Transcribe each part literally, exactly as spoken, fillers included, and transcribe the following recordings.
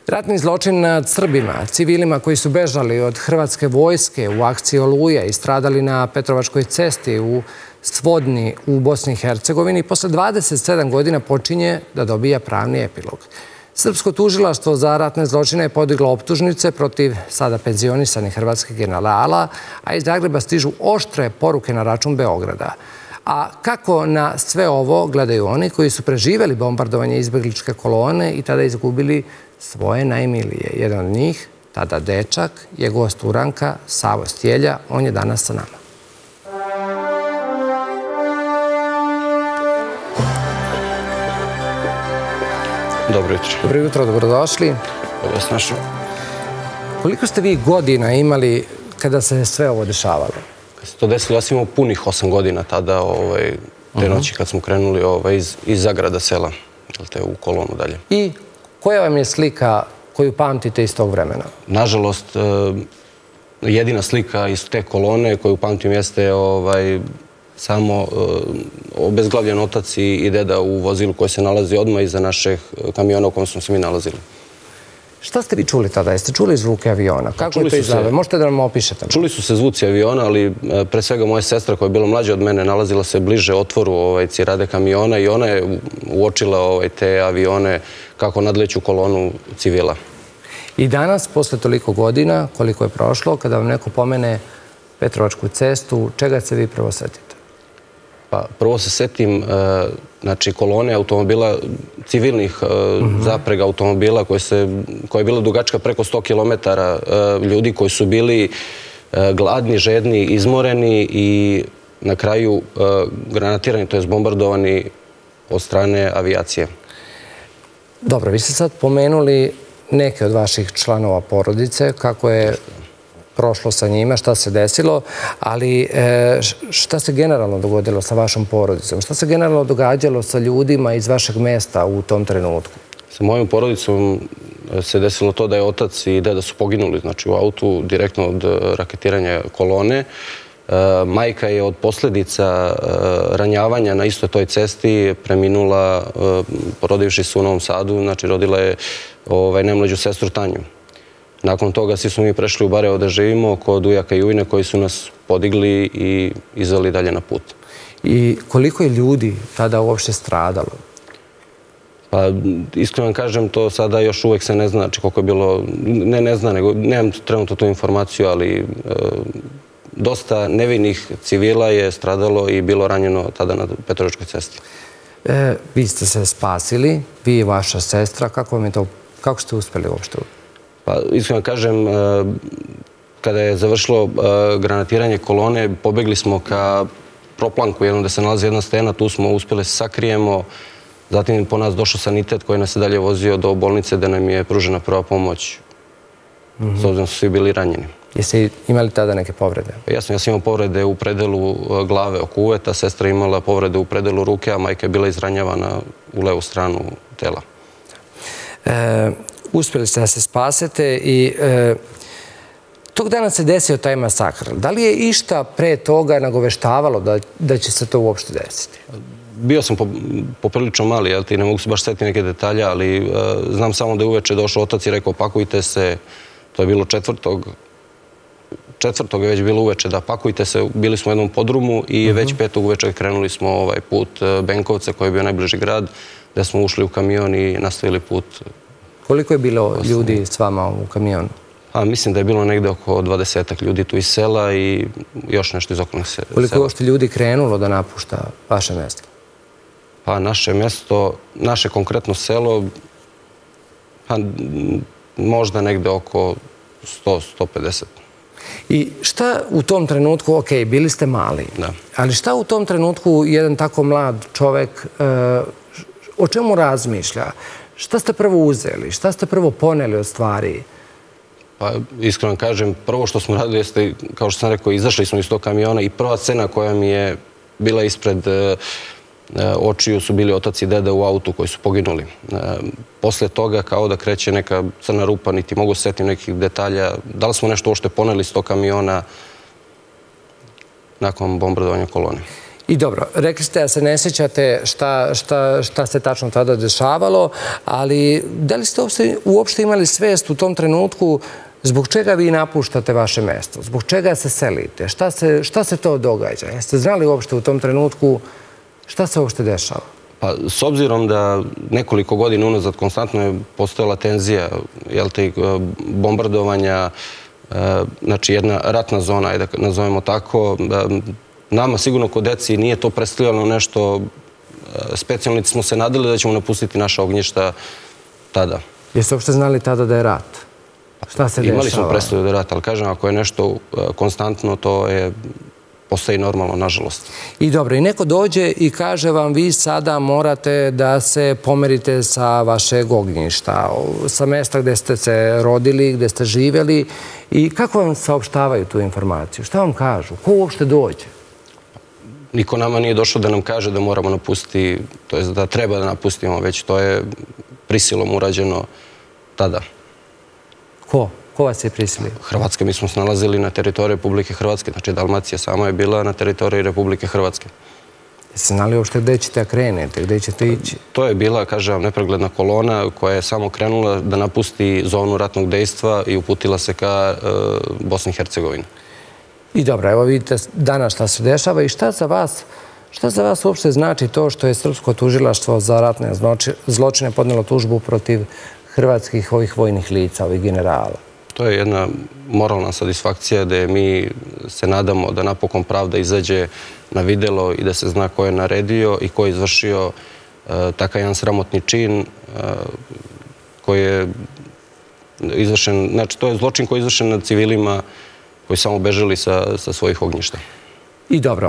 Ratni zločin nad Srbima, civilima koji su bežali od hrvatske vojske u akciji Oluja i stradali na Petrovačkoj cesti u Svodni u Bosni i Hercegovini, posle dvadeset sedam godina počinje da dobija pravni epilog. Srpsko tužilaštvo za ratne zločine je podiglo optužnice protiv sada penzionisanih hrvatskih generala, a iz Zagreba stižu oštre poruke na račun Beograda. A kako na sve ovo gledaju oni koji su preživeli bombardovanje izbegličke kolone i tada izgubili svoje najmilije? Jedan od njih, tada dečak, je gost Uranka, Savo Stjelja. On je danas sa nama. Dobro jutro. Dobro jutro, dobrodošli. Dobro vas našao. Koliko ste vi godina imali kada se sve ovo dešavalo? Kad se to desilo, ja sam imao punih osam godina tada, te noći kad smo krenuli iz Zagrada sela, u kolonu dalje. I koja vam je slika koju pamtite iz tog vremena? Nažalost, jedina slika iz te kolone koju pamtim jeste samo obezglavljen otac i deda u vozilu koji se nalazi odmah iza našeg kamiona u kojem smo se mi nalazili. Šta ste vi čuli tada? Jeste čuli zvuke aviona? Kako je to izgleda? Možete da nam opišete? Čuli su se zvuci aviona, ali pre svega moja sestra koja je bila mlađa od mene nalazila se bliže otvoru cirade kamiona i ona je uočila te avione kako nadleću kolonu civila. I danas, posle toliko godina, koliko je prošlo, kada vam neko pomene Petrovačku cestu, čega se vi prvo setite? Pa prvo se setim kolone automobila, civilnih zaprega automobila koja je bila dugačka preko sto kilometara, ljudi koji su bili gladni, žedni, izmoreni i na kraju granatirani, to je bombardovani od strane avijacije. Dobro, vi ste sad pomenuli neke od vaših članova porodice, kako je prošlo sa njima, šta se desilo, ali šta se generalno dogodilo sa vašom porodicom? Šta se generalno događalo sa ljudima iz vašeg mesta u tom trenutku? Sa mojom porodicom se desilo to da je otac i deda su poginuli, znači u autu direktno od raketiranja kolone. Majka je od posljedica ranjavanja na istoj toj cesti preminula porodivši se u Novom Sadu, znači rodila je najmlađu sestru Tanju. Nakon toga svi smo mi prešli u Barajevo da živimo kod ujaka i ujne koji su nas podigli i izveli dalje na put. I koliko je ljudi tada uopšte stradalo? Pa iskreno vam kažem, to sada još uvek se ne zna, znači koliko je bilo, ne ne zna, nego nemam trenutno tu informaciju, ali dosta nevinih civila je stradalo i bilo ranjeno tada na Petrovačkoj cesti. Vi ste se spasili, vi i vaša sestra, kako vam je to, kako ste uspeli uopšte? Pa, iskreno kažem, kada je završilo granatiranje kolone, pobegli smo ka proplanku jednom gde se nalazi jedna stena, tu smo uspjeli se sakrijemo, zatim po nas došao sanitet koji nas je dalje vozio do bolnice gde nam je pružena prva pomoć, s obzirom su svi bili ranjeni. Jeste imali tada neke povrede? Jasno, ja sam imao povrede u predelu glave oko uveta, sestra imala povrede u predelu ruke, a majka je bila izranjavana u levu stranu tela. Uspjeli ste da se spasete i tog dana se desio taj masakr. Da li je išta pre toga nagoveštavalo da će se to uopšte desiti? Bio sam poprilično mali, ne mogu se baš setiti neke detalje, ali znam samo da je uveče došao otac i rekao pakujte se, to je bilo četvrtog, četvrtog je već bilo uveče da pakujte se, bili smo u jednom podrumu i već petog uveče krenuli smo ovaj put Benkovca koji je bio najbliži grad, gde smo ušli u kamion i nastavili put. Koliko je bilo ljudi s vama u kamionu? Mislim da je bilo negde oko dvadesetak ljudi tu iz sela i još nešto iz okolnih sela. Koliko je uopšte ljudi krenulo da napušta vaše mesto? Pa naše mesto, naše konkretno selo, možda negde oko sto do sto pedeset. I šta u tom trenutku, ok, bili ste mali, ali šta u tom trenutku jedan tako mlad čovek, o čemu razmišlja? Šta ste prvo uzeli? Šta ste prvo poneli od stvari? Pa, iskreno kažem, prvo što smo radili jeste, kao što sam rekao, izašli smo iz tog kamiona i prva scena koja mi je bila ispred očiju su bili otac i deda u autu koji su poginuli. Posle toga kao da kreće neka crna rupa, niti mogu setiti nekih detalja. Da li smo nešto uopšte poneli iz tog kamiona nakon bombardovanja kolone? I dobro, rekli ste da se ne sjećate šta se tačno tada dešavalo, ali da li ste uopšte imali svest u tom trenutku zbog čega vi napuštate vaše mesto? Zbog čega se selite? Šta se to događa? Jeste znali uopšte u tom trenutku šta se uopšte dešava? Pa, s obzirom da nekoliko godina unazad konstantno je postojala tenzija, jel te, bombardovanja, znači jedna ratna zona, ajde da nazovemo tako, nama sigurno kod deci nije to predstavljalo nešto specijalno, niti smo se nadali da ćemo napustiti naša ognjišta tada. Jeste uopšte znali tada da je rat? Šta se dešava? Imali smo predstavlju da je rat, ali kažem, ako je nešto konstantno, to je postaje normalno, nažalost. I dobro, i neko dođe i kaže vam vi sada morate da se pomerite sa vašeg ognjišta, sa mesta gde ste se rodili, gde ste živjeli i kako vam saopštavaju tu informaciju? Šta vam kažu? Ko uopšte dođe? Niko nama nije došao da nam kaže da moramo napustiti, to je da treba da napustimo, već to je prisilom urađeno tada. Ko? Ko vas je prisilio? Hrvatska, mi smo se nalazili na teritoriji Republike Hrvatske, znači Dalmacija sama je bila na teritoriji Republike Hrvatske. Jeste znali uopšte gde ćete krenete, gde ćete ići? To je bila, kažem, nepregledna kolona koja je samo krenula da napusti zonu ratnog dejstva i uputila se ka Bosni i Hercegovini. I dobro, evo vidite danas šta se dešava i šta za vas Šta za vas uopšte znači to što je Srpsko tužilaštvo za ratne zločine podnelo tužbu protiv hrvatskih ovih vojnih lica, ovih generala? To je jedna moralna satisfakcija gde mi se nadamo da napokon pravda izađe na videlo i da se zna ko je naredio i ko je izvršio takav jedan sramotni čin koji je izvršen, znači to je zločin koji je izvršen nad civilima koji samo bežali sa svojih ognjišta. I dobro,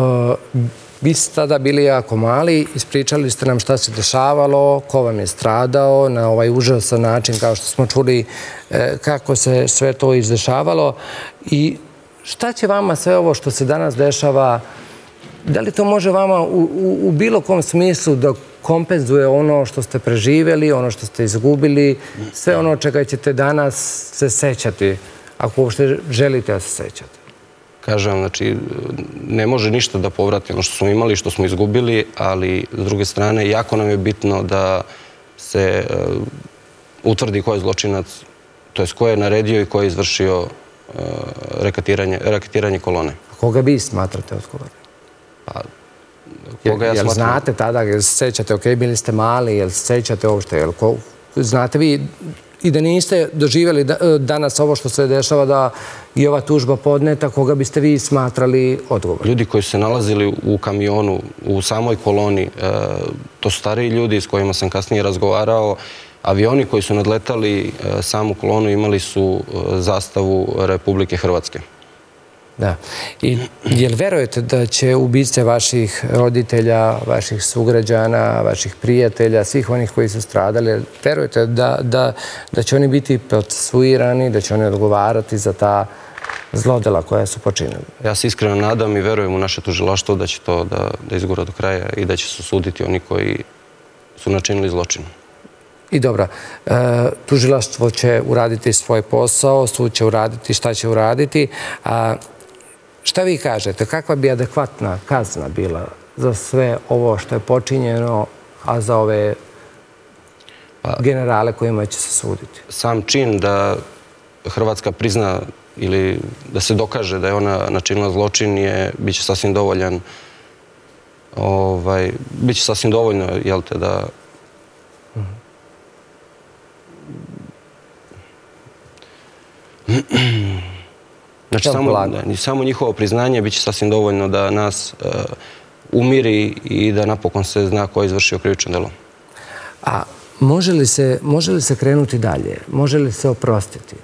vi ste tada bili jako mali, ispričali ste nam šta se dešavalo, ko vam je stradao na ovaj užasan način, kao što smo čuli kako se sve to izdešavalo i šta će vama sve ovo što se danas dešava, da li to može vama u bilo kom smislu da kompenzuje ono što ste preživjeli, ono što ste izgubili, sve ono čega ćete danas se sećati, ako uopšte želite da se sećate? Kažem, znači, ne može ništa da povrati ono što smo imali, što smo izgubili, ali s druge strane, jako nam je bitno da se utvrdi ko je zločinac, to je ko je naredio i ko je izvršio raketiranje kolone. A koga vi smatrate odgovornim? Pa, koga ja smatram? Jel znate tada, jel se sećate, ok, bili ste mali, jel se sećate uopšte, jel znate vi i da niste doživjeli danas ovo što se dešava da je ova tužba podneta, koga biste vi smatrali odgovorni? Ljudi koji su se nalazili u kamionu, u samoj koloni, to su stariji ljudi s kojima sam kasnije razgovarao, avioni koji su nadletali samu kolonu imali su zastavu Republike Hrvatske. Da. I jel verujete da će ubice vaših roditelja, vaših sugrađana, vaših prijatelja, svih onih koji su stradali, verujete da će oni biti procesuirani, da će oni odgovarati za ta zlodela koja su počinili? Ja se iskreno nadam i verujem u naše tužilaštvo da će to da izgura do kraja i da će se osuditi oni koji su načinili zločin. I dobro, tužilaštvo će uraditi svoj posao, sud će uraditi šta će uraditi, a šta vi kažete, kakva bi adekvatna kazna bila za sve ovo što je počinjeno, a za ove generale kojima će se suditi? Sam čin da Hrvatska prizna ili da se dokaže da je ona načinila zločin je, bit će sasvim dovoljan, bit će sasvim dovoljno, jel te, da znači, samo njihovo priznanje biće sasvim dovoljno da nas umiri i da napokon se zna ko je izvršio krivično delo. A može li se krenuti dalje? Može li se oprostiti?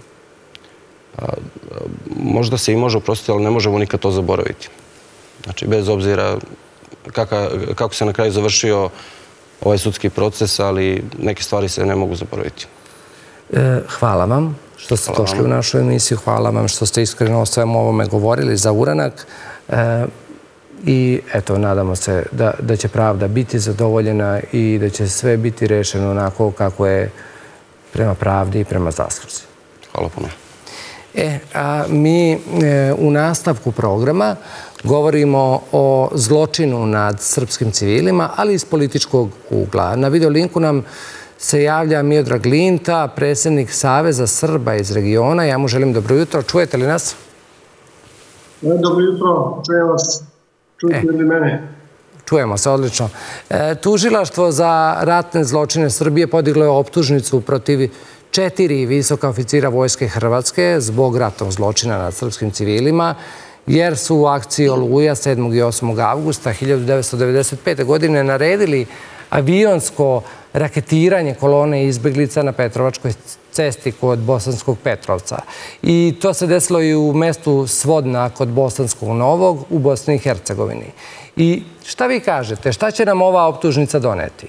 Možda se i može oprostiti, ali ne možemo nikad to zaboraviti. Znači, bez obzira kako se na kraju završio ovaj sudski proces, ali neke stvari se ne mogu zaboraviti. Hvala vam što ste došli u našu emisiju. Hvala vam što ste iskreno o svemu ovome govorili za uranak. I eto, nadamo se da će pravda biti zadovoljena i da će sve biti rešeno onako kako je prema pravdi i prema zasluzi. Hvala puno. E, a mi e, u nastavku programa govorimo o zločinu nad srpskim civilima, ali iz političkog ugla. Na videolinku nam se javlja Miodrag Linta, predsjednik Saveza Srba iz regiona. Ja mu želim dobro jutro. Čujete li nas? Dobro jutro, čujem vas. Čujete li mene? Čujemo se, odlično. E, tužilaštvo za ratne zločine Srbije podiglo je optužnicu protiv četiri visoka oficira Vojske Hrvatske zbog ratnog zločina nad srpskim civilima, jer su u akciji Oluja sedmog i osmog avgusta hiljadu devetsto devedeset pete. godine naredili avionsko raketiranje kolone izbjeglica na Petrovačkoj cesti kod Bosanskog Petrovca. I to se desilo i u mestu Svodna kod Bosanskog Novog u Bosni i Hercegovini. I šta vi kažete? Šta će nam ova optužnica doneti?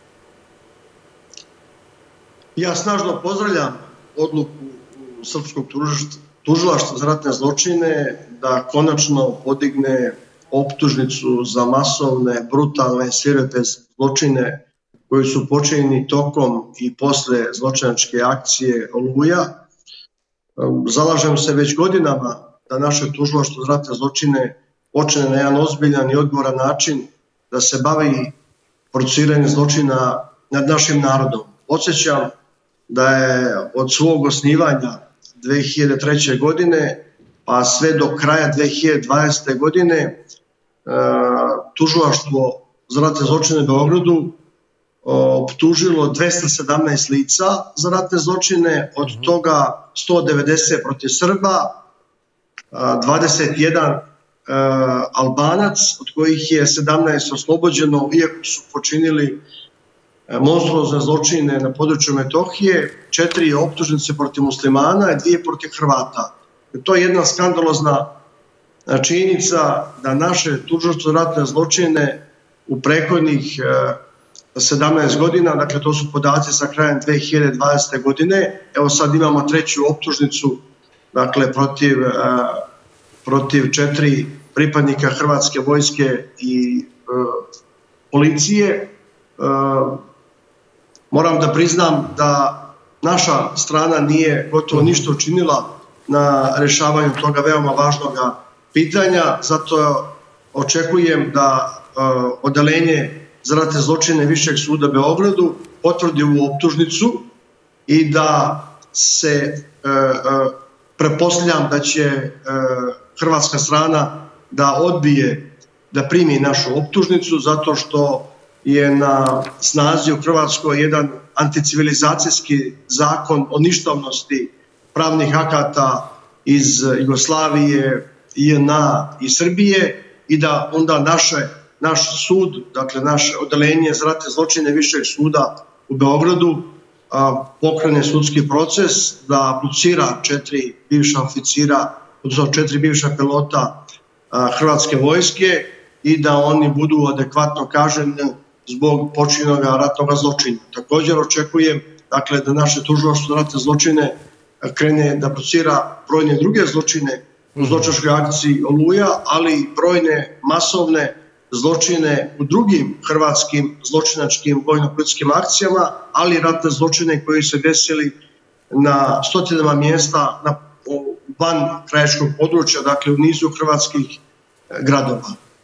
Ja snažno pozdravljam odluku Srpskog tužilaštva za ratne zločine da konačno podigne optužnicu za masovne, brutalne, svirepe zločine koji su počinjeni tokom i posle zločinačke akcije Oluja. Zalažem se već godinama da naše tužilaštvo za ratne zločine počne na jedan ozbiljan i odgovoran način da se bavi procesuiranjem zločina nad našim narodom. Podsjećam da je od svog osnivanja dve hiljade treće. godine pa sve do kraja dve hiljade dvadesete. godine tužilaštvo za ratne zločine u Beogradu optužilo dvesta sedamnaest lica za ratne zločine, od toga sto devedeset protiv Srba, dvadeset jedan Albanac, od kojih je sedamnaest oslobođeno, iako su počinili monstruozne zločine na području Metohije, četiri optužnice protiv muslimana i dvije protiv Hrvata. To je jedna skandalozna činjenica da naše tužilaštvo za ratne zločine u prethodnih sedamnaest godina, dakle to su podaci sa krajem dve hiljade dvadesete. godine, evo sad imamo treću optužnicu, dakle protiv, protiv četiri pripadnika Hrvatske vojske i policije. Moram da priznam da naša strana nije gotovo ništa učinila na rešavanju toga veoma važnog pitanja, zato očekujem da odeljenje za ratne zločine Višeg suda u Beogradu potvrdi ovu optužnicu i da se pretpostavljam da će hrvatska strana da odbije da primi našu optužnicu, zato što je na snazi u Hrvatskoj jedan anticivilizacijski zakon o ništavnosti pravnih akata iz Jugoslavije, I N A i Srbije, i da onda naše, naš sud, dakle naše odeljenje za ratne zločine Višeg suda u Beogradu a, pokrene sudski proces da aplicira četiri bivša oficira, odnosno četiri bivša pilota a, Hrvatske vojske i da oni budu adekvatno kažnjeni zbog počinjenog ratnog zločina. Također očekujem, dakle, da naše tužilaštvo za ratne zločine krene da aplicira brojne druge zločine u zločinačkoj akciji Oluja, ali i brojne masovne zločine u drugim hrvatskim zločinačkim vojno-političkim akcijama, ali i ratne zločine koji se desili na stotinama mjesta na, van krajiškog područja, dakle u nizu hrvatskih gradova.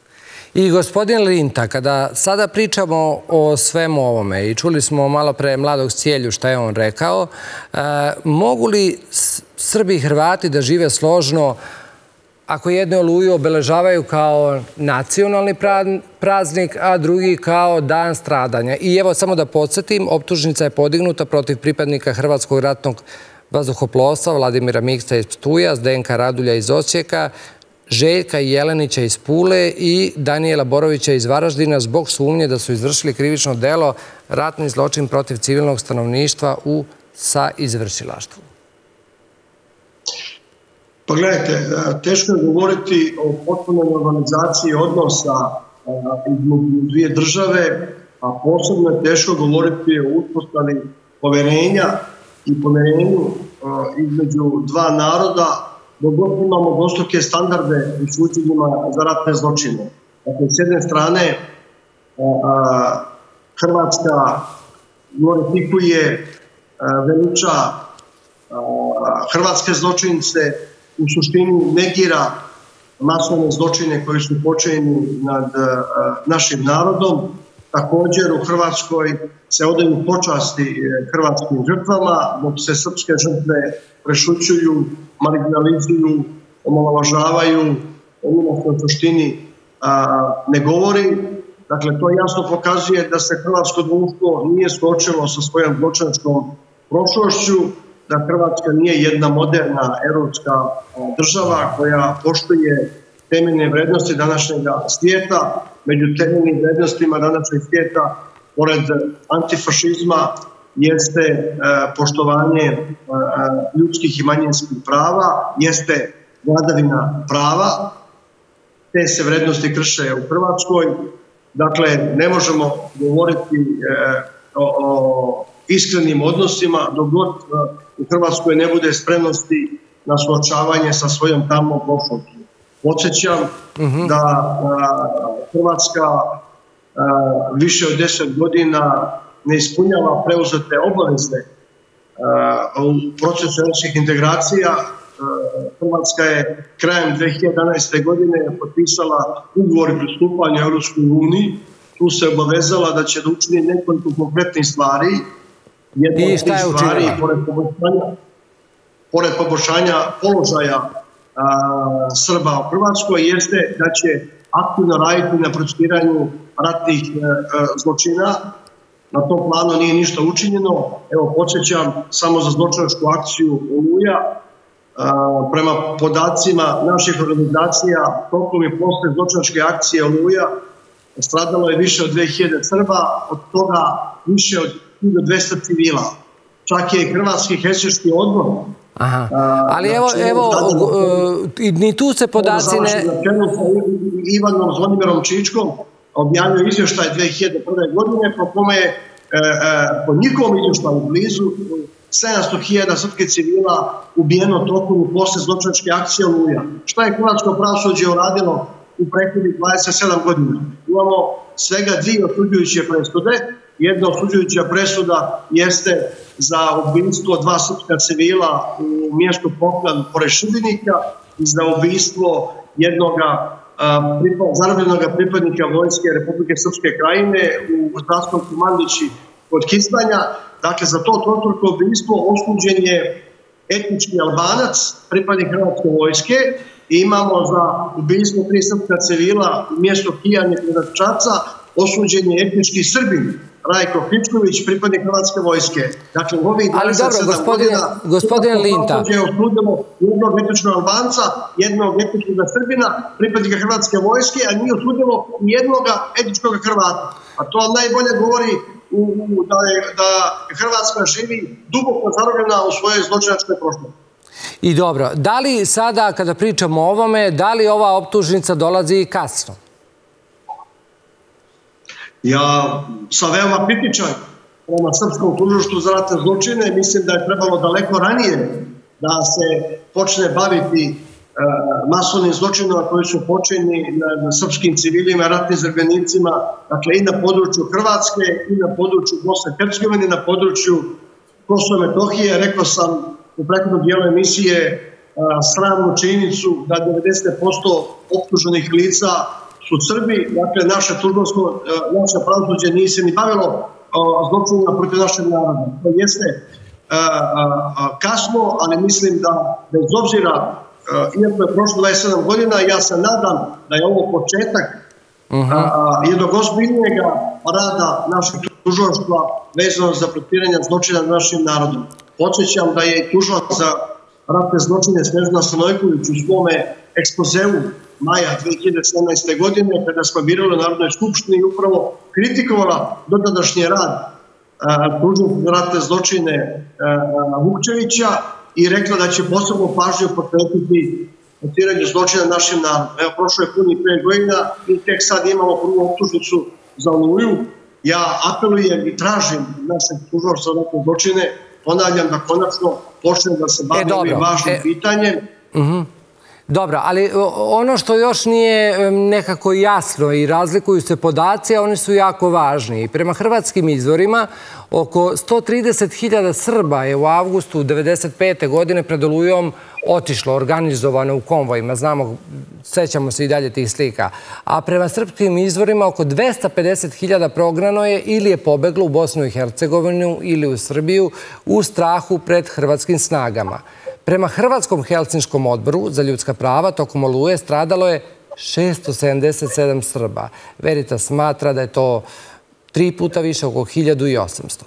I gospodin Linta, kada sada pričamo o svemu ovome i čuli smo malo pre mladog Cijelju šta je on rekao, e, mogu li Srbi i Hrvati da žive složno ako jedne Oluju obeležavaju kao nacionalni praznik, a drugi kao dan stradanja? I evo samo da podsjetim, optužnica je podignuta protiv pripadnika Hrvatskog ratnog vazduhoplovstva Vladimira Miksa iz Ptuja, Zdenka Radulja iz Osijeka, Željka Jelenića iz Pule i Danijela Borovića iz Varaždina zbog sumnje da su izvršili krivično delo ratni zločin protiv civilnog stanovništva u saizvršilaštvu. Pa gledajte, teško je govoriti o potpunoj normalizaciji odnosa između dvije države, a posebno je teško govoriti o uspostavi poverenja i pomirenju između dva naroda, dok god imamo dvostruke standarde u suđenjima za ratne zločine. Dakle, s jedne strane, Hrvatska glorifikuje, veliča hrvatske zločince, u suštini negira masovne zločine koji su počinjeni nad našim narodom. Također u Hrvatskoj se odaju počasti hrvatskim žrtvama, dok se srpske žrtve prešućuju, marginalizuju, omalovažavaju, ono što u suštini ne govori. Dakle, to jasno pokazuje da se hrvatsko društvo nije suočilo sa svojom zločinačkom prošlošću, da Hrvatska nije jedna moderna evropska država koja poštuje temeljne vrednosti današnjeg svijeta. Među temeljnim vrednostima današnjeg svijeta, pored antifašizma, jeste poštovanje ljudskih i manjinskih prava, jeste vladavina prava. Te se vrednosti krše u Hrvatskoj. Dakle, ne možemo govoriti o iskrenim odnosima dok god u Hrvatskoj ne bude spremnosti na suočavanje sa svojom tamnom prošlošću. Podsjećam da Hrvatska više od deset godina ne ispunjava preuzete obaveze u procesu europskih integracija. Hrvatska je krajem dve hiljade jedanaeste. godine potpisala ugovor o pristupanju Europskoj uniji. Tu se obavezala da će da učini nekoliko konkretnih stvari. Jedna I šta je učinila? Pored poboljšanja položaja Srba u Hrvatskoj jeste da će aktivno raditi na procesuiranju ratnih zločina. Na tom planu nije ništa učinjeno. Evo, podsjećam samo za zločinačku akciju Oluja. Prema podacima naših organizacija, tokom i posle zločinačke akcije Oluja stradalo je više od dve hiljade Srba, od toga više od hiljadu dvesta civila. Čak je i Hrvatski helsinški odbor. Aha, ali evo, evo, ni tu se podaci ne... Ivanom Zvonimirom Čičkom objavio izvještaj dve hiljade prve. godine, po kome je po njihovom izvještaju blizu sedamsto hiljada srpskih civila ubijeno tokom i posle zločinačke akcije Oluja. Šta je hrvatsko pravosuđe uradilo u prethodnih dvadeset sedam godina? Imamo svega dvije osuđujuće presude. Jedna osuđujuća presuda jeste za ubijstvo dva srpska civila u mjestu Poklad pored Šibenika i za ubijstvo jednog zarobljenog pripadnika Vojske Republike Srpske Krajine u Zdratskom Kumandići kod Kistanja. Dakle, za to trostruko ubijstvo osuđen je etnički Albanac, pripadnik Hrvatske vojske, i imamo za ubijstvo tri srpska civila u mjestu Kijanje kod Čaca osuđen je etnički Srbin, Rajko Fičković, pripadnik Hrvatske vojske. Dakle, u ovih dvadeset sedam godina gospodine Linta, osudimo jednog etničkog Albanca, jednog etničkog Srbina, pripadnika Hrvatske vojske, a nije osudimo jednog etničkog Hrvata. A to najbolje govori da Hrvatska živi duboko zarobljena u svojoj zločinačkoj prošlosti. I dobro, da li sada, kada pričamo o ovome, da li ova optužnica dolazi kasno? Ja sam veoma kritičan prema srpskom tužilaštvu za ratne zločine. Mislim da je trebalo daleko ranije da se počne baviti masovnim zločinima koji su počinjeni na srpskim civilima i ratnim zarobljenicima, dakle i na području Hrvatske, i na području Bosne i Hercegovine, i na području Kosova i Metohije. Rekao sam u prethodnom dijelu emisije sramnu činjenicu da devedeset posto optuženih lica su Srbi. Dakle, naše tužilaštvo, naše pravosuđe nije se ni bavilo zločinima protiv našeg naroda. To jeste kasno, ali mislim da bez obzira, iako je prošlo dvadeset sedam godina, ja se nadam da je ovo početak jednog ozbiljnijeg rada našeg tužilaštva vezano za procesuiranje zločina nad našim narodom. Podsjećam da je tužilac za ratne zločine Snežana Stanojković u svome ekspozeu maja dve hiljade sedamnaeste. godine, kada smo birali u Narodnoj skupštini, upravo kritikovala dotadašnji rad tužioca za ratne zločine Vukčevića i rekla da će posebno pažnju posvetiti procesuiranju zločina našim narodom. Evo, prošlo je punih pet godina i tek sad imamo prvu optužnicu za Oluju. Ja apelujem i tražim našeg tužilaštva za ratne zločine, ponavljam, da konačno počne da se bavi ovim važnim pitanjem. Dobro, ali ono što još nije nekako jasno i razlikuju se podaci, a oni su jako važni. I prema hrvatskim izvorima, oko sto trideset hiljada Srba je u avgustu devedeset pete godine pred Olujom otišlo, organizovano u konvojima. Znamo, sećamo se i dalje tih slika. A prema srpskim izvorima, oko dvesta pedeset hiljada prognano je ili je pobeglo u Bosnu i Hercegovinu ili u Srbiju u strahu pred hrvatskim snagama. Prema Hrvatskom Helsinškom odboru za ljudska prava tokom Oluje stradalo je šesto sedamdeset sedam Srba. Veritas smatra da je to tri puta više, oko hiljadu osamsto.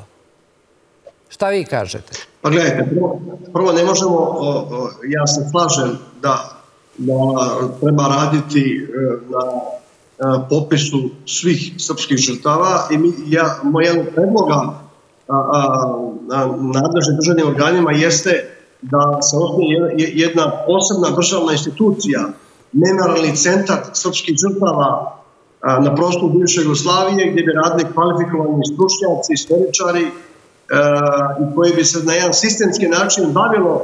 Šta vi kažete? Pa gledajte, prvo, prvo ne možemo, o, o, ja se slažem da, da treba raditi na a, popisu svih srpskih žrtava i mi, ja, moj jedan predloga a, a, a, nadležnim državnim organima jeste da se osnuje jedna posebna državna institucija, memorijalni centar srpskih žrtava na prostoru bivše Jugoslavije, gdje bi radili kvalifikovani stručnjaci, istoričari i koji bi se na jedan sistemski način bavilo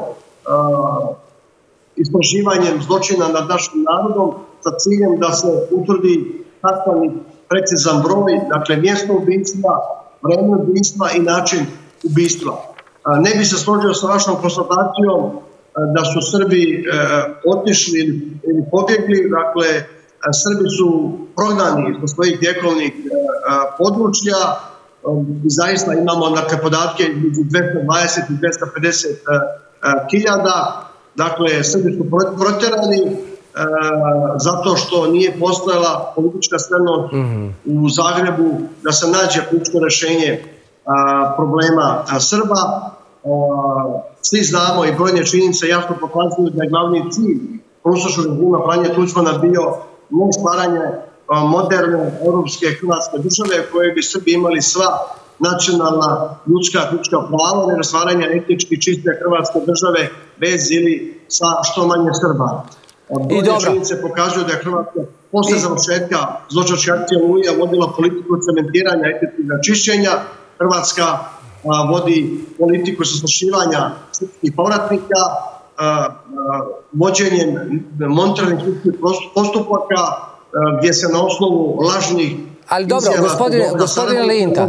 istraživanjem zločina nad našim narodom sa ciljem da se utvrdi tačan i precizan broj, dakle mjesto ubistva, vreme ubistva i način ubistva. Ne bi se složio sa vašom konstatacijom da su Srbi otišli ili pobjegli. Dakle, Srbi su prognani sa svojih vjekovnih područja i zaista imamo dakle, podatke između dvesta dvadeset i dvesta pedeset hiljada. Dakle, Srbi su protjerani zato što nije postojala politička spremnost u Zagrebu da se nađe političko rješenje problema Srba. Svi znamo i brojne činjenice jasno pokazuju da je glavni cilj proustaškog režima Franje Tuđmana bio ne stvaranje moderne europske hrvatske države koje bi Srbi imali sva nacionalna ljudska ljudska prava, nego stvaranje etnički čiste hrvatske države bez ili sa što manje Srba. Brojne činjenice pokazuju da je Hrvatska posle završetka zločinačke akcije Oluja vodila politiku cementiranja etničkog čišćenja. Hrvatska a, vodi politiku zastrašivanja srpskih povratnika, a, a, vođenjem monitoranih sudskih postupaka, a, gdje se na osnovu lažnih Ali dobro, gospodine, gospodine Linta,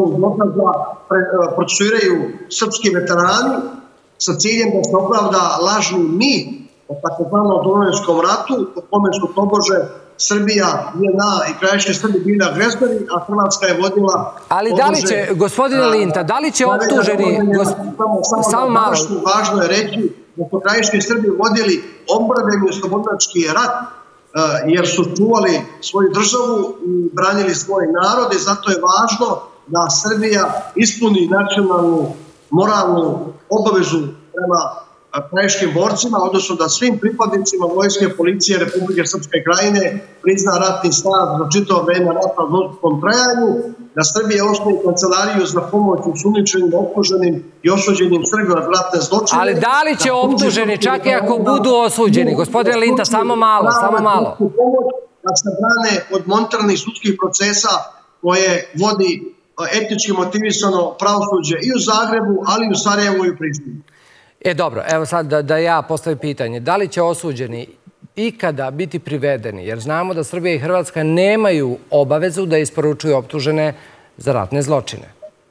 procesuiraju srpski veterani sa ciljem da se opravda lažni mit o takozvanom Domovinskom ratu, po kome su tobože Srbija, J N A i krajiški Srbi bili agresori, a Hrvatska je vodila... Ali da li će, gospodine Linta, da li će optuženi... Samo malo. Važno je reći da su krajiški Srbi vodili obrambeni oslobodilački rat, jer su čuvali svoju državu i branili svoj narod i zato je važno da Srbija ispuni nacionalnu, moralnu obavezu prema krajiškim borcima, odnosno da svim pripadnicima vojske, policije Republike Srpske Krajine prizna ratni stav za čitavo vreme rata u dvostrukom trajanju, da Srbija osnovi kancelariju za pomoć osumnjičenim, optuženim i osuđenim Srbima za ratne zločine. Ali da li će optuženi, čak i ako budu osuđeni? Gospodine Linta, samo malo, samo malo. Da se brane od monetarnih sudskih procesa koje vodi etnički motivisano pravosuđe i u Zagrebu, ali i u Sarajevu i u Prištini. E dobro, evo sad da, da ja postavim pitanje. Da li će osuđeni ikada biti privedeni? Jer znamo da Srbija i Hrvatska nemaju obavezu da isporučuju optužene za ratne zločine.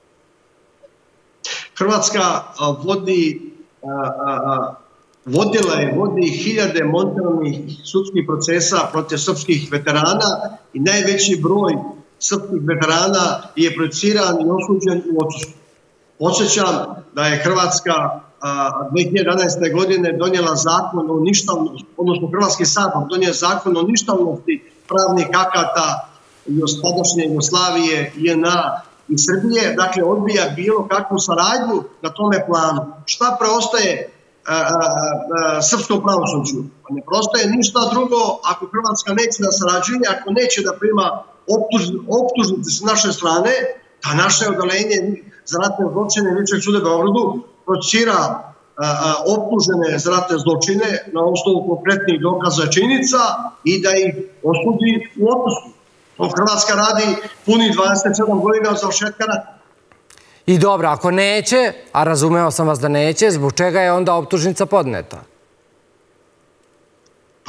Hrvatska vodi, vodila je, vodi hiljade montirnih sudskih procesa protiv srpskih veterana i najveći broj srpskih veterana je projiciran i osuđen u odsustvu. Podsjećam da je Hrvatska dve hiljade jedanaeste. godine donijela zakon o ništavnosti, odnosno Hrvatski sabor donio zakon o ništavnosti pravnih akata tadašnje Jugoslavije, J N A i Srbije, dakle odbija bilo kakvu saradnju na tome planu. Šta preostaje a, a, a, srpskom pravosuđu? Ne preostaje ništa drugo ako Hrvatska neće da sarađuje, ako neće da prima optuž, optužnice s naše strane, da naše odalenje za ratne zločine Višeg suda u Beogradu procira optužene za ratne zločine na osnovu konkretnih dokaza činjenica i da ih osudi u otpustu. To Hrvatska radi puni dvadeset sedam godina od završetka rata. I dobro, ako neće, a razumeo sam vas da neće, zbog čega je onda optužnica podneta?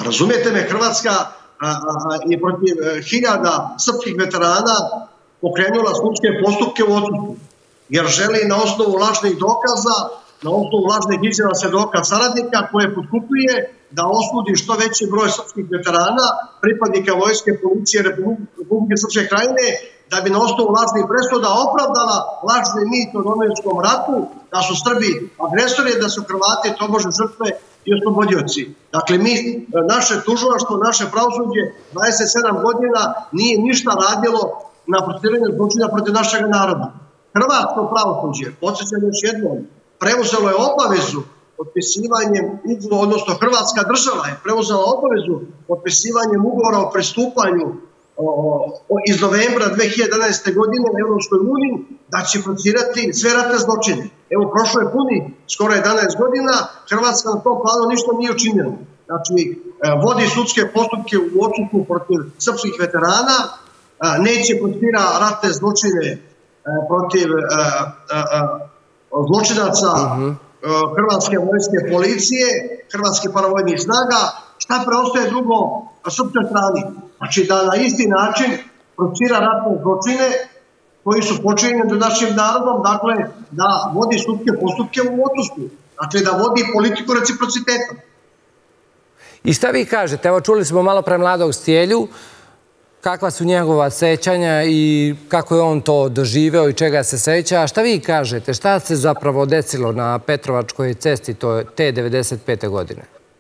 Razumijete me, Hrvatska je protiv hiljada srpskih veterana pokrenula sudske postupke u odsustvu, jer želi na osnovu lažnih dokaza, na osnovu lažnih izjava svedoka saradnika koje potkupljuje da osudi što veći broj srpskih veterana, pripadnika vojske, policije Republike Srpske Krajine, da bi na osnovu lažnih presuda opravdala lažni mit o domovinskom ratu, da su Srbi agresori, da su Hrvati tobože žrtve i oslobodioci. Dakle, mi, naše tužilaštvo, naše pravosuđe dvadeset sedam godina nije ništa radilo na procesuiranju zločina protiv našeg naroda. Hrvatsko pravosuđe, podsjećam još jednom, preuzelo je obavezu potpisivanjem, odnosno Hrvatska država je preuzela obavezu potpisivanjem ugovora o pristupanju iz novembra dve hiljade jedanaeste. godine u Evropskoj uniji, da će procesirati sve ratne zločine. Evo, prošlo je puni skoro jedanaest godina, Hrvatska na tom planu ništa nije učinjeno. Znači, vodi sudske postupke u odsustvu protiv srpskih veterana, neće procesira ratne zločine protiv zločinaca Hrvatske vojske, policije, Hrvatske paravojnih snaga. Šta preostaje drugo srpskoj strani? Znači da na isti način procesira ratne zločine koji su počinjeni nad našim narodom, dakle da vodi sudske postupke u odsustvu, dakle da vodi politiku reciprociteta. I šta vi kažete? Evo, čuli smo malo pre mladog Stjelju, kakva su njegova sećanja i kako je on to doživeo i čega se seća. A šta vi kažete? Šta se zapravo desilo na Petrovačkoj cesti te devedeset pete. godine?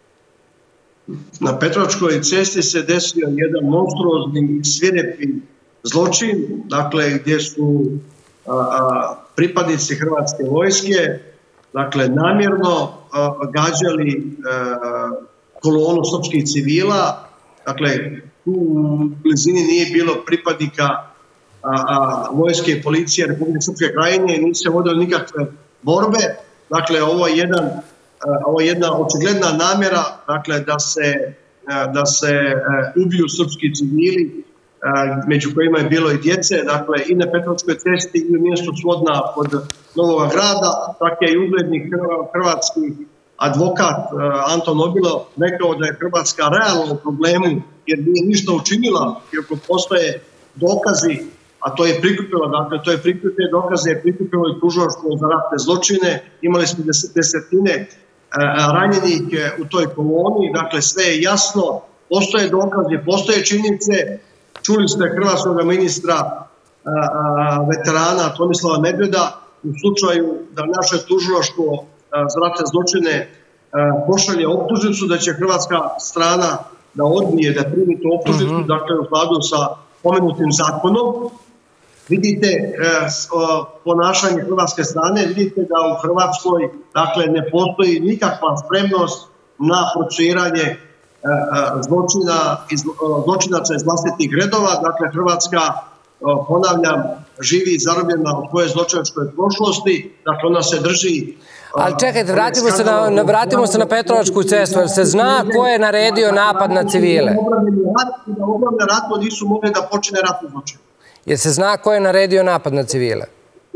Na Petrovačkoj cesti se desio jedan monstruozni, svirepi zločin, dakle gdje su pripadnici Hrvatske vojske, dakle namjerno gađali kolonu srpskih civila, dakle u blizini nije bilo pripadnika vojske i policije Republike Srpske Krajine, nisu se vodile nikakve borbe. Dakle, ovo je jedan, ovo je jedna očigledna namjera, dakle, da se, da se ubiju srpski civili, među kojima je bilo i djece, dakle, i na Petrovačkoj cesti i u mjestu Svodna kod Novog Grada, tako je i ugledni hrvatski advokat Anton Obilo rekao da je Hrvatska realno u problemu jer nije ništa učinila, iako postoje dokazi, a to je prikupilo, dakle, to je prikupilo dokaze, je prikupilo i tužilaštvo za ratne zločine, imali smo desetine ranjenih u toj koloni, dakle, sve je jasno, postoje dokaze, postoje činjenice, čuli ste hrvatskog ministra veterana Tomislava Medveda, u slučaju da naše tužilaštvo za ratne zločine pošalje optužnicu, da će hrvatska strana da odbije da primi tu optužnicu, dakle u skladu sa pomenutim zakonom. Vidite ponašanje hrvatske strane, vidite da u Hrvatskoj dakle ne postoji nikakva spremnost na procesuiranje zločinaca iz vlastitih redova. Dakle, Hrvatska, ponavljam, živi i zarobljena u svojoj zločinačkoj prošlosti, dakle ona se drži. Ali čekajte, vratimo se na Petrovačku cestu, jer se zna ko je naredio napad na civile? Da obavlja ratno nisu mogli da počine ratno zločine. Jer se zna ko je naredio napad na civile?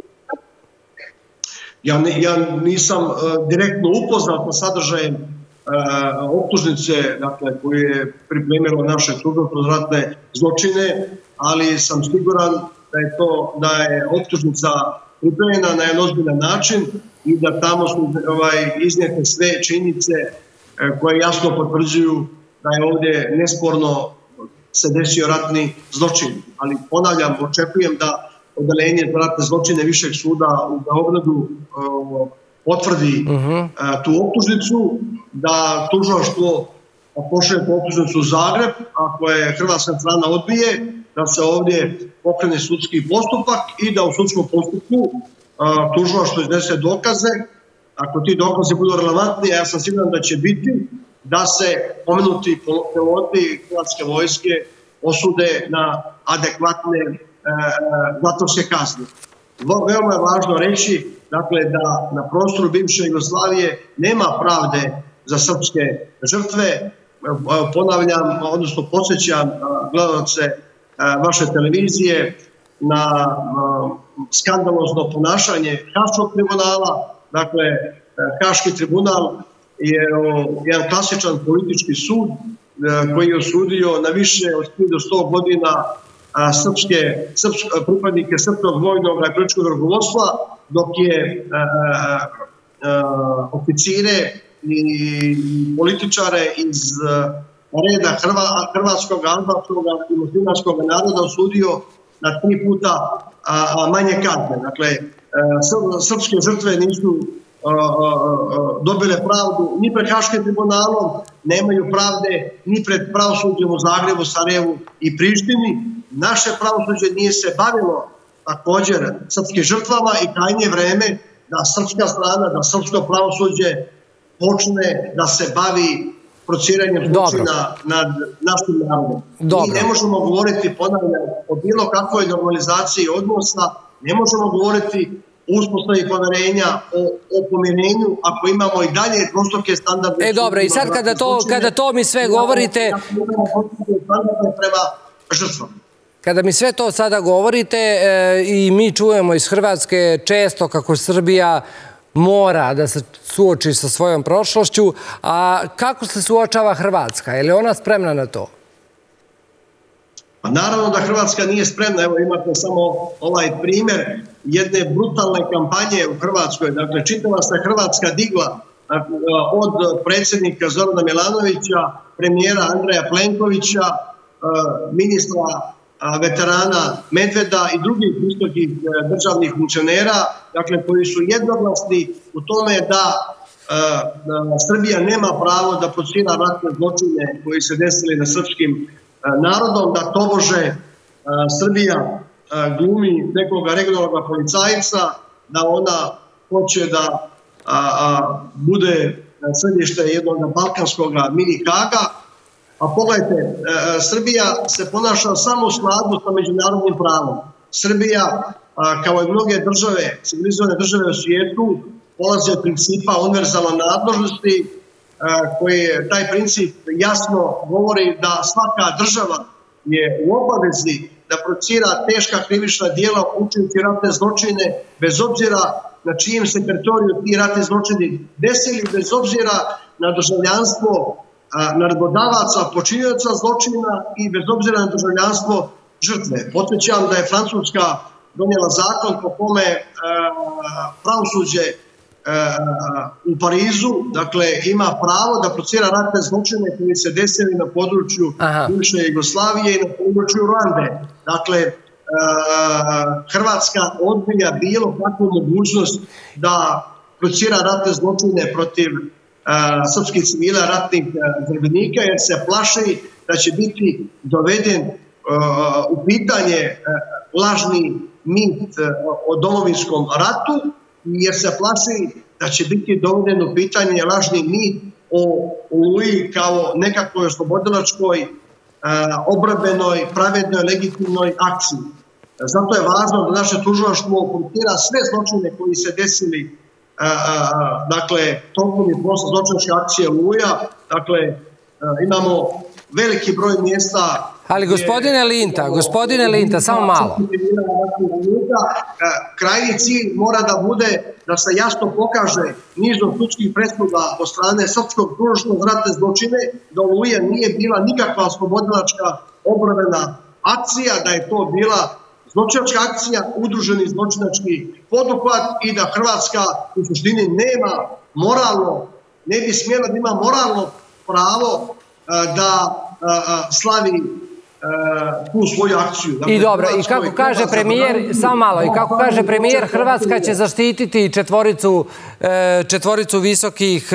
Ja nisam direktno upoznat sa sadržajem optužnice koju je pripremilo naše tužilaštvo za ratne zločine, ali sam siguran da je to, da je optužnica pripremljena na jedan ozbiljan način i da tamo su iznijete sve činjenice koje jasno potvrđuju da je ovdje nesporno se desio ratni zločin. Ali ponavljam, očekujem da odeljenje za ratne zločine Višeg suda u Beogradu potvrdi tu optužnicu, da tužilaštvo pošalje tu optužnicu u Zagreb, ako je hrvatska strana odbije, da se ovdje pokrene sudski postupak i da u sudskom postupku tužilaštvo iznese dokaze. Ako ti dokaze budu relevantni, ja sam siguran da će biti, da se pomenuti piloti Hrvatske vojske osude na adekvatne zatvorske kazne. Veoma je važno reći dakle, da na prostoru bivše Jugoslavije nema pravde za srpske žrtve. Ponavljam, odnosno podsjećam gledalce vaše televizije na skandalozno ponašanje Haškog tribunala. Dakle, Haški tribunal je jedan klasičan politički sud koji je osudio na više od hiljadu sto godina pripadnike srpskog vojnog i političkog rukovodstva, dok je oficire i političare iz reda hrvatskog, albanskog i muslimanskog naroda osudio na tri puta manje kazne. Dakle, srpske žrtve nisu dobile pravdu ni pred Haškim tribunalom, nemaju pravde ni pred pravosuđem u Zagrebu, Sarajevu i Prištini. Naše pravosuđe nije se bavilo također srpskim žrtvama i krajnje vreme da srpska strana, da srpsko pravosuđe počne da se bavi procjenjivanjem zločina nad našim narodom. Mi ne možemo govoriti, ponavljam, o bilo kakvoj normalizaciji odnosa, ne možemo govoriti o uspostavi poverenja, o pomirenju, ako imamo i dalje dvostruke standarde. E dobro, i sad kada to mi sve govorite... prema žrtvama. Kada mi sve to sada govorite i mi čujemo iz Hrvatske često kako Srbija mora da se suoči sa svojom prošlošću, a kako se suočava Hrvatska? Je li ona spremna na to? Pa naravno da Hrvatska nije spremna. Evo imate samo ovaj primjer jedne brutalne kampanje u Hrvatskoj. Dakle, čitava se Hrvatska digla od predsjednika Zorana Milanovića, premijera Andreja Plenkovića, ministra veterana Medveda i drugih visokih državnih funkcionera, dakle, koji su jednoglasni u tome da Srbija nema pravo da procjenjuje ratne zločine koji se desili na srpskim narodom, da tobože Srbija glumi nekoga regionalnog policajca, da ona hoće da bude središte jednog balkanskog mini Haga. A pogledajte, Srbija se ponaša samo u skladu sa međunarodnim pravom. Srbija, kao i mnoge države, civilizovane države u svijetu, polazi od principa univerzalne nadležnosti, koji taj princip jasno govori da svaka država je u obavezi da procjenjuje teška krivična djela učiniti ratne zločine, bez obzira na čijem se teritoriju ti ratni zločini desili, bez obzira na državljanstvo naredbodavaca, počinioca zločina i bez obzira na državljanstvo žrtve. Podsjećam da je Francuska donijela zakon po kome pravosuđe u Parizu, dakle, ima pravo da procjenjuje ratne zločine koji se desili na području bivše Jugoslavije i na području Ruande. Dakle, Hrvatska odbija bilo kakvu mogućnost da procjenjuje ratne zločine protiv srpskih civila, ratnih zarobljenika, jer se plaši da će biti doveden u pitanje lažni mit o domovinskom ratu, jer se plaši da će biti doveden u pitanje lažni mit o Oluji kao nekakvoj oslobodilačkoj, obrambenoj, pravednoj, legitimnoj akciji. Zato je važno da naše tužilaštvo procjenjuje sve zločine koji se desili dakle, tokom i posle zločinačke akcije Oluja. Dakle, imamo veliki broj mjesta. Ali gospodine Linta, gospodine Linta, samo malo. Krajnji cilj mora da bude da se jasno pokaže nizom sudskih presuda od strane srpskog tužilaštva za ratne zločine, da Oluja nije bila nikakva oslobodilačka obrambena akcija, da je to bila zločinačka akcija, udruženi zločinački poduhvat i da Hrvatska u suštini nema moralno, ne bi smjela da ima moralno pravo da slavi tu svoju akciju. I dobro, i kako kaže premijer, samo malo, i kako kaže premijer, Hrvatska će zaštititi četvoricu, četvoricu visokih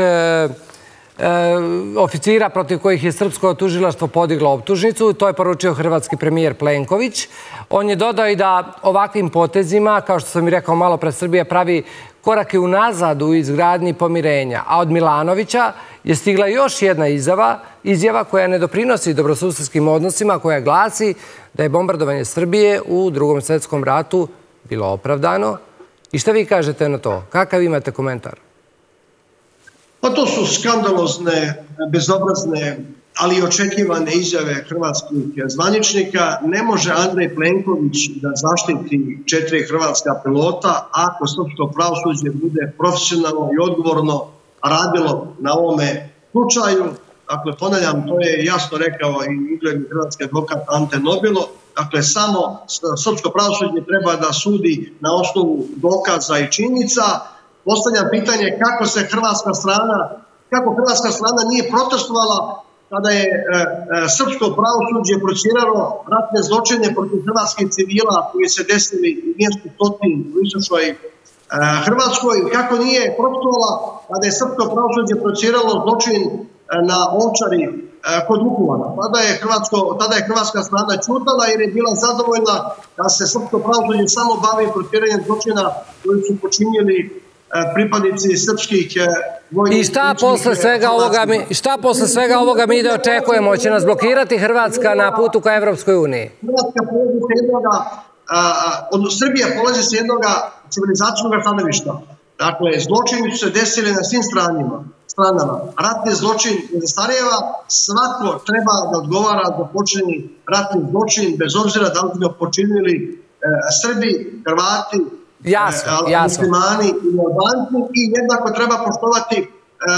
oficira protiv kojih je srpsko tužilaštvo podiglo optužnicu. To je poručio hrvatski premijer Plenković. On je dodao i da ovakvim potezima, kao što sam i rekao malo pre, Srbija pravi korake unazad u izgradnji pomirenja. A od Milanovića je stigla još jedna izjava, izjava koja ne doprinosi dobrosusedskim odnosima, koja glasi da je bombardovanje Srbije u Drugom svjetskom ratu bilo opravdano. I šta vi kažete na to? Kakav imate komentar? Pa to su skandalozne, bezobrazne, ali i očekivane izjave hrvatskih zvaničnika. Ne može Andrej Plenković da zaštiti četiri hrvatska pilota ako srpsko pravosuđe bude profesionalno i odgovorno radilo na ovome slučaju. Dakle, ponavljam, to je jasno rekao i ugledni hrvatski advokat Ante Nobilo. Dakle, samo srpsko pravosuđe treba da sudi na osnovu dokaza i činjenica. Postavljam pitanje kako se hrvatska strana, kako hrvatska strana nije protestovala kada je e, e, srpsko pravosuđe prociralo ratne zločine protiv hrvatskih civila koji se desili u mjestu Totin u istočnoj e, Hrvatskoj, kako nije protestovala kada je srpsko pravosuđe prociralo zločin e, na Ovčari e, kod Vukovara. Tada je, Hrvatsko, tada je hrvatska strana ćutala jer je bila zadovoljna da se srpsko pravosuđe samo bavi prociranjem zločina koji su počinjeli pripadnici srpskih vojnih... I šta posle svega ovoga mi, šta posle svega ovoga mi da očekujemo? Će nas blokirati Hrvatska na putu ka Evropskoj uniji? Hrvatska polazi se jednoga, od Srbije polazi se jednoga civilizacijnog stanovišta. Dakle, zločini su se desili na svim stranama. Ratni zločin ne zastarijeva, svako treba da odgovara za počinjeni ratni zločin, bez obzira da li ga počinili Srbi, Hrvati, Jasno, jasno. muslimani i Albanci, i jednako treba poštovati e, e,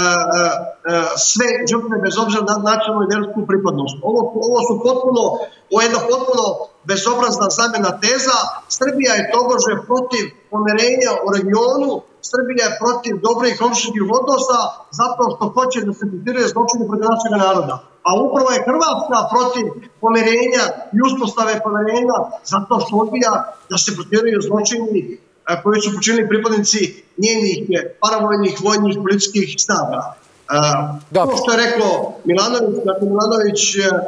sve žrtve bez obzira na nacionalnu i vjersku pripadnost. Ovo, ovo su potpuno, ovo je jedna potpuno bezobrazna zamjena teza. Srbija je tobože protiv pomirenja u regionu, Srbija je protiv dobrih komšijskih odnosa zato što hoće da se tretiraju zločini protiv našeg naroda. A upravo je Hrvatska protiv pomirenja i uspostave pomirenja zato što odbija da se tretiraju zločini koji su počinili pripadnici njenih paravojnih, vojnih, političkih snaga. To što je rekao Milanović, dakle Milanović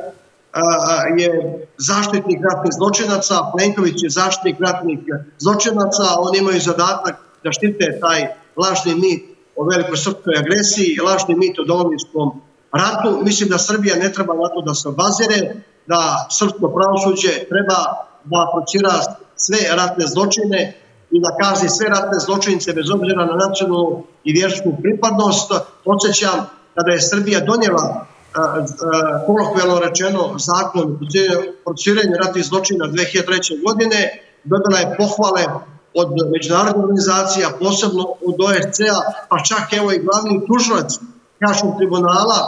je zaštitnik ratnih zločinaca, Plenković je zaštitnik ratnih zločinaca, oni imaju zadatak da štite taj lažni mit o velikoj srpskoj agresiji, lažni mit o domovinskom ratu. Mislim da Srbija ne treba na to da se obazire, da srpsko pravosuđe treba da procira sve ratne zločine i da kazni sve ratne zločinice bez obzira na nacionalnu i vjersku pripadnost. Podsjećam, kada je Srbija donijela kolokvijalno rečeno zakon o procesuiranju ratnih zločina dve hiljade treće. godine, dobila je pohvale od međunarodnih organizacija, posebno od O E C A, pa čak evo i glavni tužilac Haškog tribunala,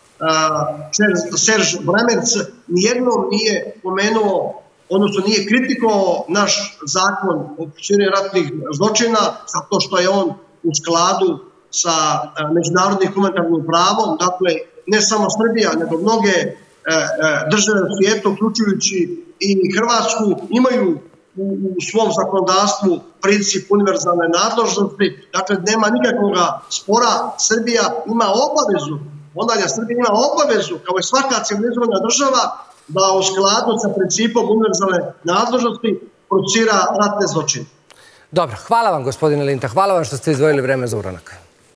Serž Bremerc, nijednom nije pomenuo, odnosno nije kritikovao naš zakon o procesuiranju ratnih zločina, zato što je on u skladu sa međunarodnim humanitarnim pravom. Dakle, ne samo Srbija, nego mnoge države u svijetu, uključujući i Hrvatsku, imaju u svom zakonodavstvu princip univerzalne nadležnosti. Dakle, nema nikakvog spora. Srbija ima obavezu, ponavljam, Srbija ima obavezu, kao i svaka civilizovana država, da u skladu sa principom univerzalne nadležnosti procesira ratne zločine. Dobro, hvala vam gospodine Linta, hvala vam što ste izdvojili vreme za uranak.